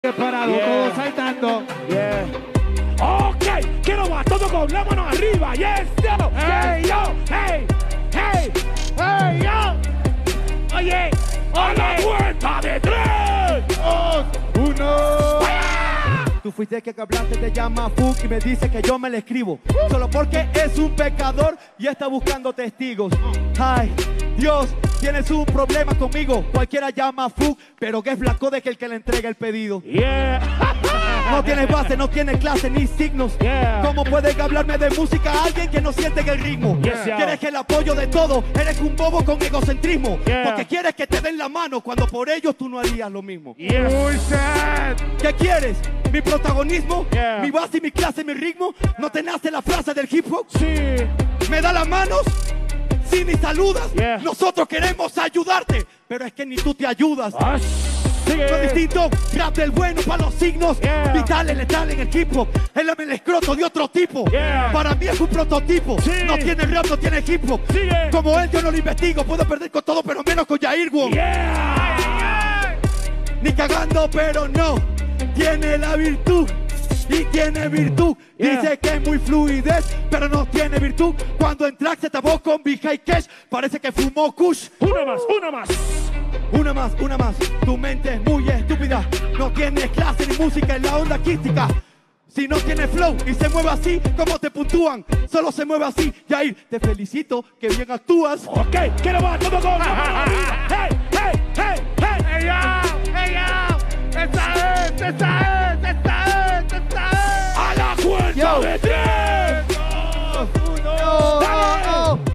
Parado, Yeah. todos saltando. Yeah. Ok, quiero va todo con la mano arriba. Yes, yo. Hey, yo. Hey, hey, hey, yo. Oye, a la vuelta de 3, 2, 1. Tú fuiste el que hablaste, te llama Fuck y me dice que yo me le escribo. Solo porque es un pecador y está buscando testigos. Ay, Dios, tienes un problema conmigo. Cualquiera llama Fuck, pero que es blanco de que el que le entrega el pedido. Yeah. No tienes base, no tienes clase ni signos. Yeah. ¿Cómo puedes hablarme de música a alguien que no siente el ritmo? Yes, yeah. Quieres el apoyo de todo, eres un bobo con egocentrismo. Yeah. Porque quieres que te den la mano cuando por ellos tú no harías lo mismo. Yes. Muy sad. ¿Qué quieres? ¿Mi protagonismo? Yeah. ¿Mi base y mi clase, mi ritmo? ¿No te nace la frase del hip hop? Sí. ¿Me da las manos? Sí, ni saludas. Yeah. Nosotros queremos ayudarte, pero es que ni tú te ayudas. Sigue. Lo distinto, rap del bueno para los signos. Yeah. Vitales, letales en el hip hop. Él es el escroto de otro tipo. Yeah. Para mí es un prototipo. Sí. No tiene rap, no tiene hip hop. Sigue. Como él yo no lo investigo. Puedo perder con todo, pero menos con Jair Wong. Yeah. Ni cagando, pero no. Tiene la virtud. Y tiene virtud. Yeah. Dice que es muy fluidez, pero no tiene virtud. Cuando en track se tapó con Big High Cash, parece que fumó Kush. Una más, una más. Una más, una más. Tu mente es muy estúpida. No tienes clase ni música en la onda quística. Si no tienes flow y se mueve así, ¿cómo te puntúan? Solo se mueve así. Jair, te felicito, que bien actúas. Ok, quiero va todo con